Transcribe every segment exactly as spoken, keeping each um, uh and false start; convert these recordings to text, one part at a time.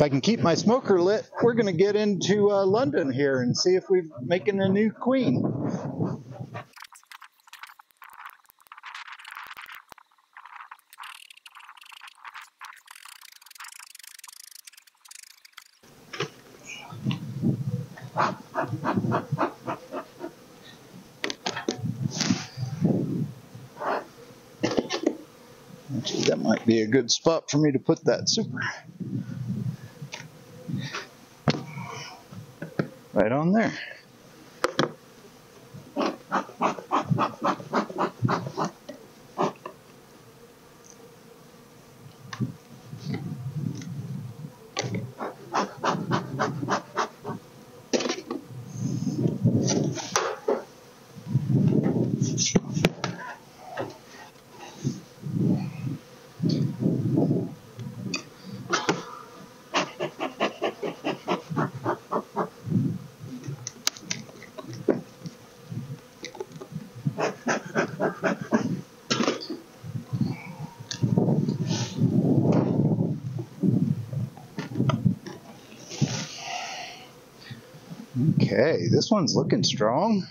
I can keep my smoker lit, we're going to get into uh, London here and see if we're making a new queen. Actually, that might be a good spot for me to put that super. Right on there. Okay, this one's looking strong.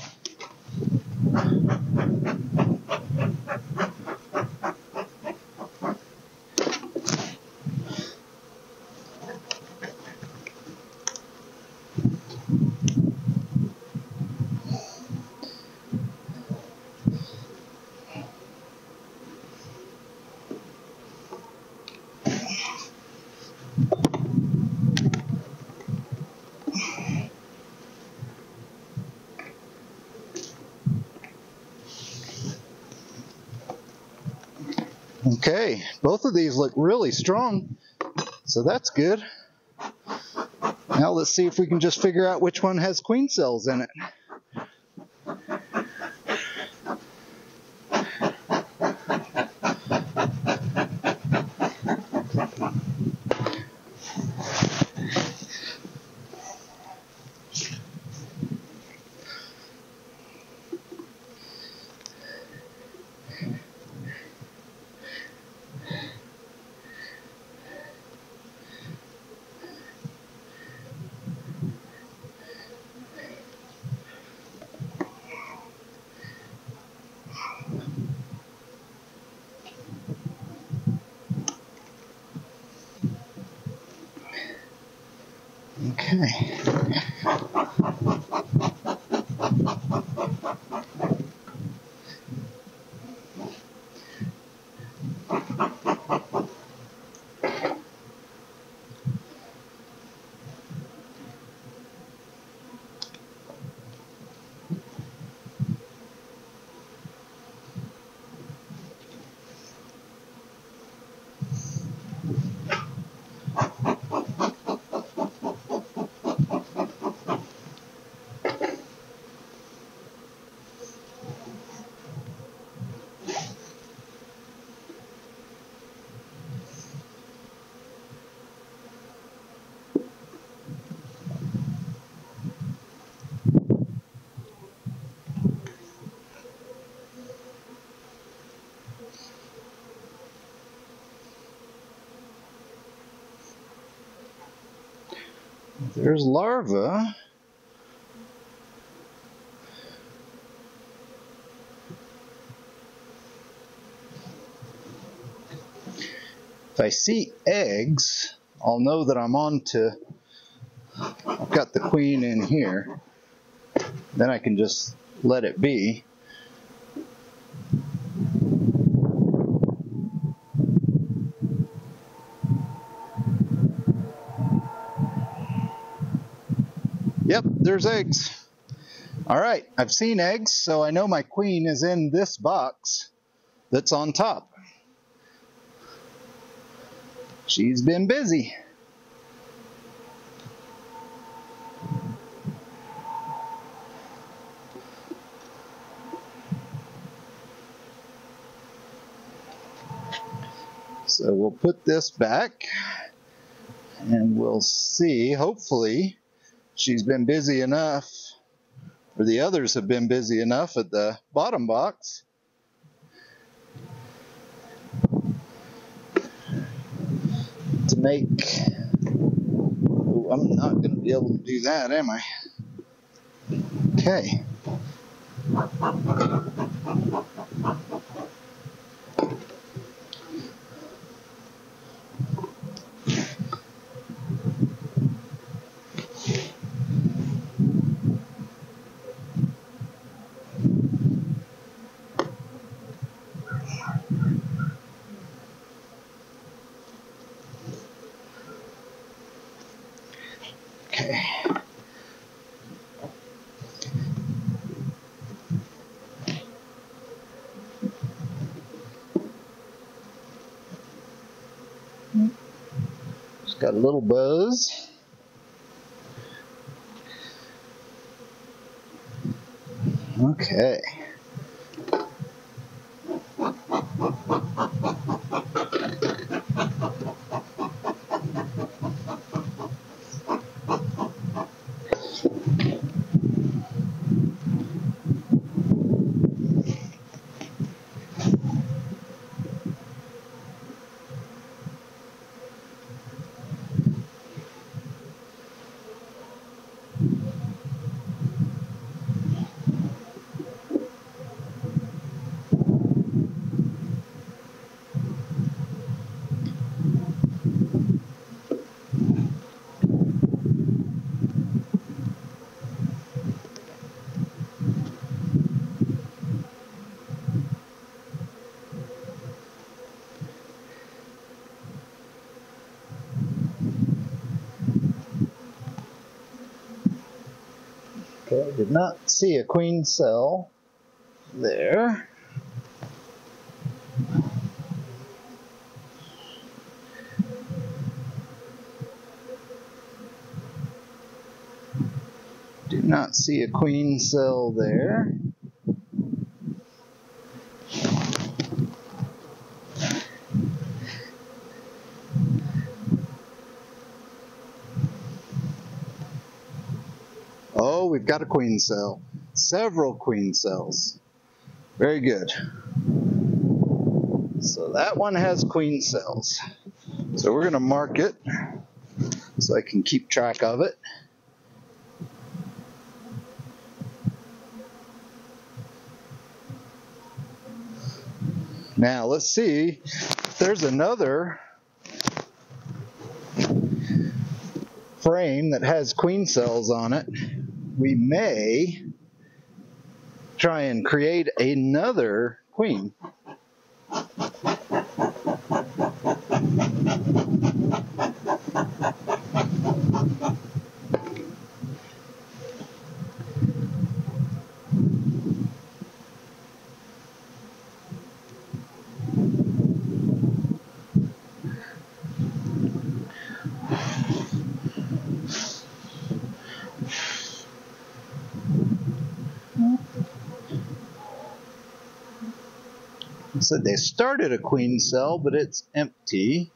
Okay, both of these look really strong, so that's good. Now let's see if we can just figure out which one has queen cells in it. Okay. There's larva. If I see eggs, I'll know that I'm on to, I've got the queen in here. Then I can just let it be. Yep, there's eggs. All right, I've seen eggs, so I know my queen is in this box that's on top. She's been busy. So we'll put this back and we'll see, hopefully she's been busy enough, or the others have been busy enough at the bottom box to make I'm not going to be able to do that, am I? Okay. Okay. Just got a little buzz. Okay. Okay, I did not see a queen cell there. Do not see a queen cell there. Oh, we've got a queen cell. Several queen cells. Very good. So that one has queen cells. So we're going to mark it so I can keep track of it. Now let's see if there's another frame that has queen cells on it. We may try and create another queen. So they started a queen cell, but it's empty.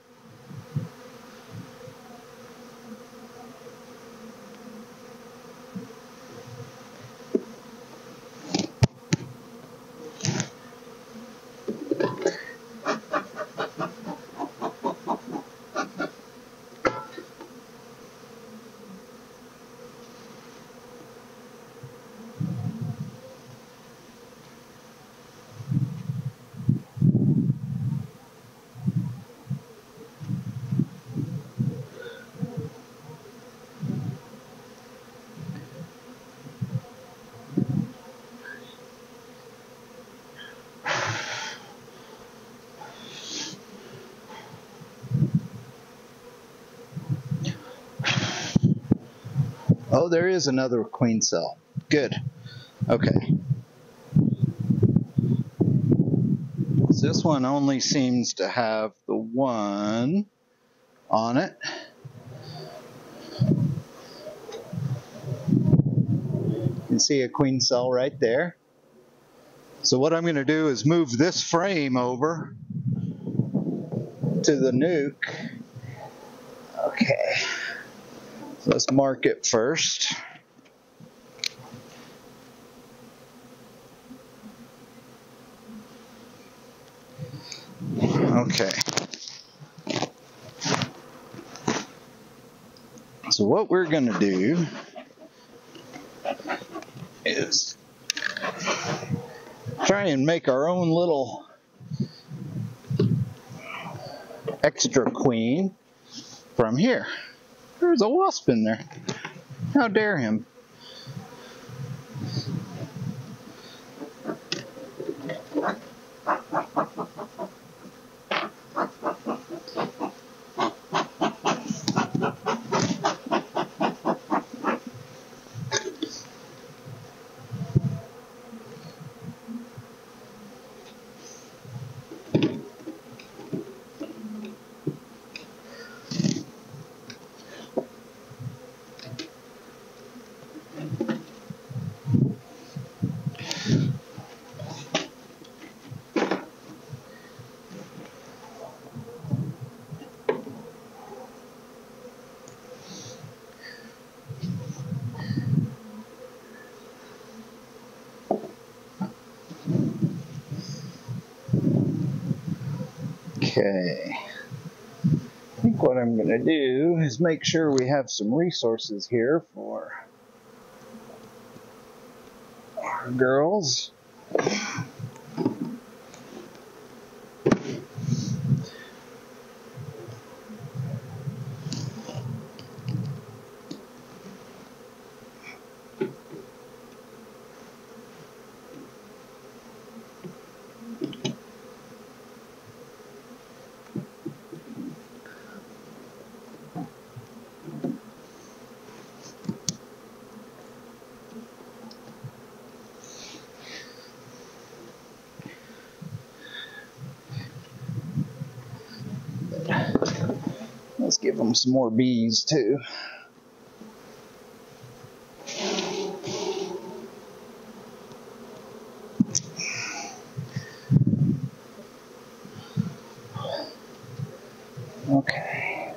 Oh, there is another queen cell. Good. Okay. So this one only seems to have the one on it. You can see a queen cell right there. So what I'm going to do is move this frame over to the nuke. Okay. So let's mark it first. Okay. So what we're going to do is try and make our own little extra queen from here. There's a wasp in there. How dare him? Okay, I think what I'm going to do is make sure we have some resources here for our girls. Let's give them some more bees too. Okay.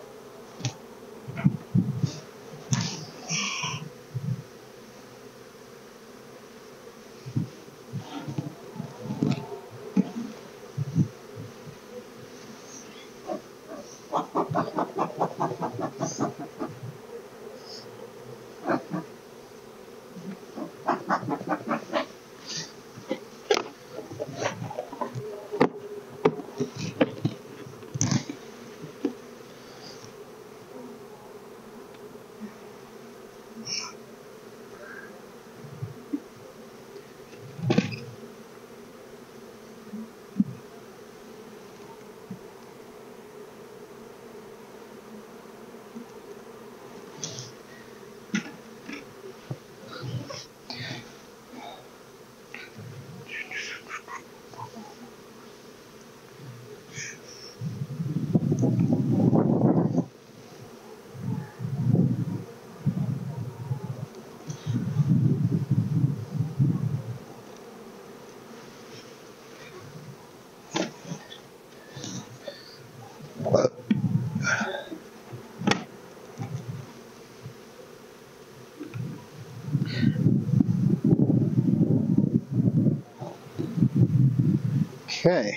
Okay,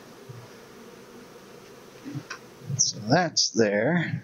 so that's there.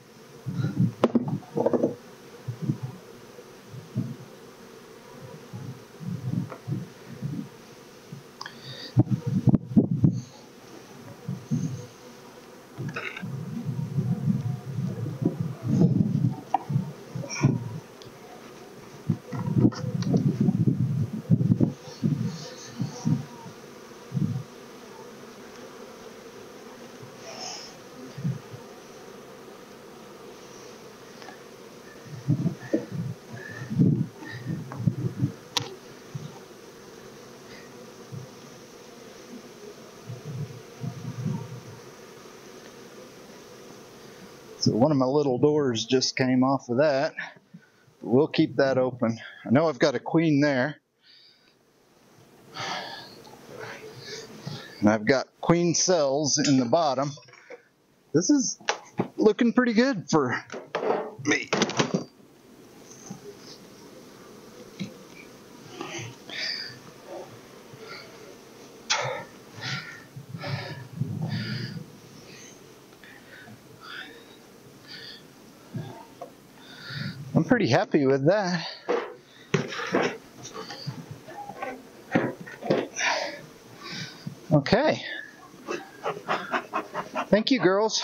So one of my little doors just came off of that. We'll keep that open. I know I've got a queen there. And I've got queen cells in the bottom. This is looking pretty good for me. pretty happy with that. Okay. Thank you, girls.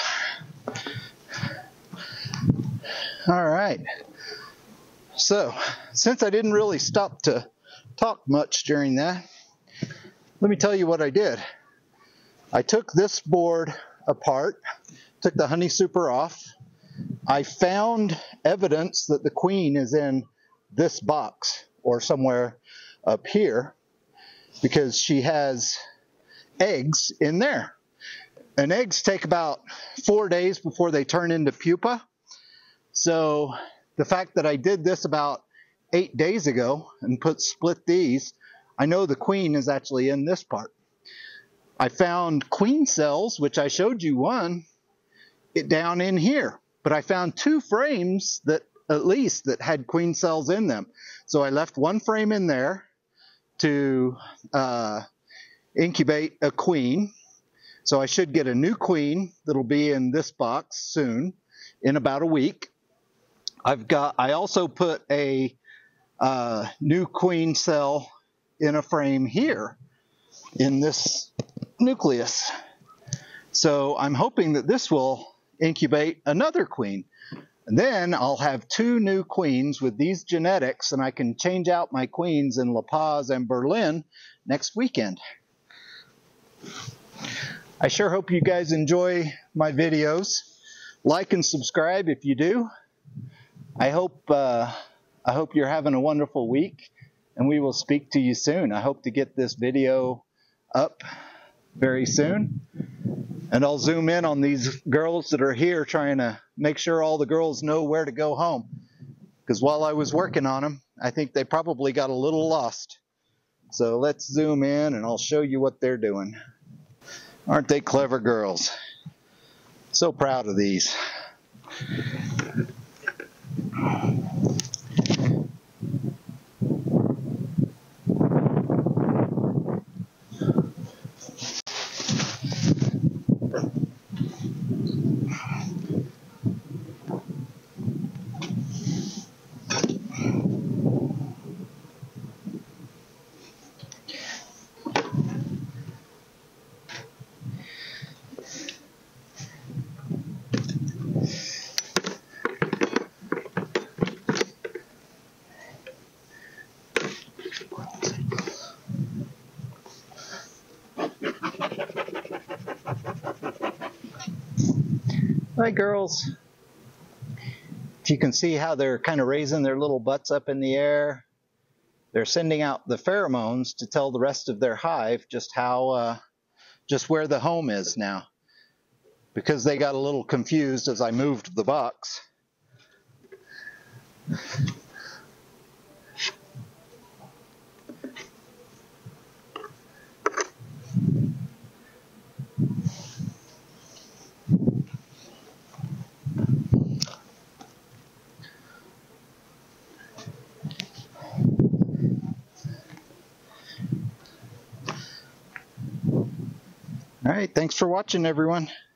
All right. So, since I didn't really stop to talk much during that, let me tell you what I did. I took this board apart, took the honey super off. I found evidence that the queen is in this box or somewhere up here because she has eggs in there. And eggs take about four days before they turn into pupa. So the fact that I did this about eight days ago and put split these, I know the queen is actually in this part. I found queen cells, which I showed you one, it down in here. But I found two frames that at least that had queen cells in them. So I left one frame in there to uh, incubate a queen. So I should get a new queen that'll be in this box soon, in about a week. I've got. I also put a uh, new queen cell in a frame here in this nucleus. So I'm hoping that this will incubate another queen. And then I'll have two new queens with these genetics, and I can change out my queens in La Paz and Berlin next weekend. I sure hope you guys enjoy my videos. Like and subscribe if you do. I hope, uh, I hope you're having a wonderful week, and we will speak to you soon. I hope to get this video up very soon. And I'll zoom in on these girls that are here trying to make sure all the girls know where to go home. Because while I was working on them, I think they probably got a little lost. So let's zoom in and I'll show you what they're doing. Aren't they clever girls? So proud of these. Hi, girls. If you can see how they're kind of raising their little butts up in the air, they're sending out the pheromones to tell the rest of their hive just how, uh, just where the home is now. Because they got a little confused as I moved the box. All right, thanks for watching, everyone.